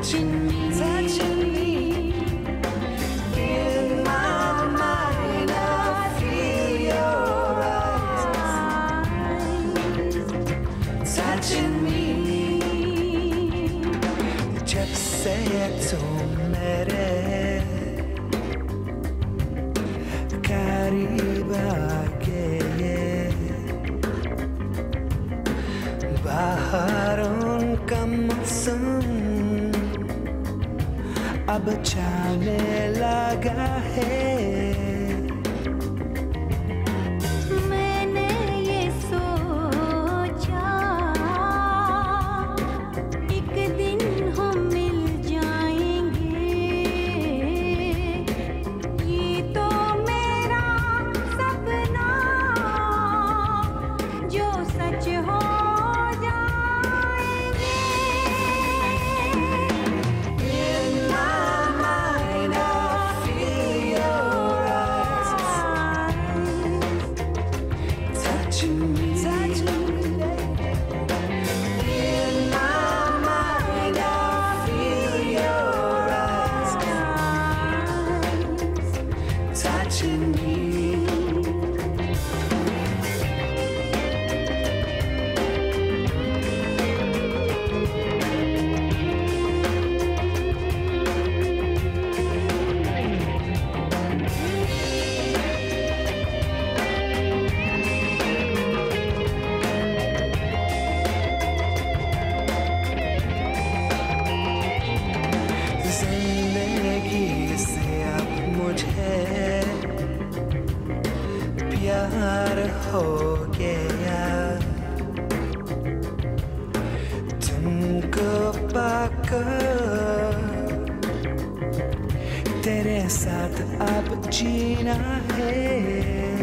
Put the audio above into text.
touching me, touching me. In my mind, I feel your eyes touching me. जब से तुम मेरे करीब आके बाहर उनका मौसम अब जाने लगा है। मैंने ये सोचा एक दिन हम मिल जाएंगे, ये तो मेरा सपना जो सच हो जाएंगे। In my mind, I feel your eyes touching me, touching me. In my mind, I feel your eyes touching me. जिंदगी से अब मुझे प्यार हो गया, तुमको पाकर तेरे साथ अब जीना है।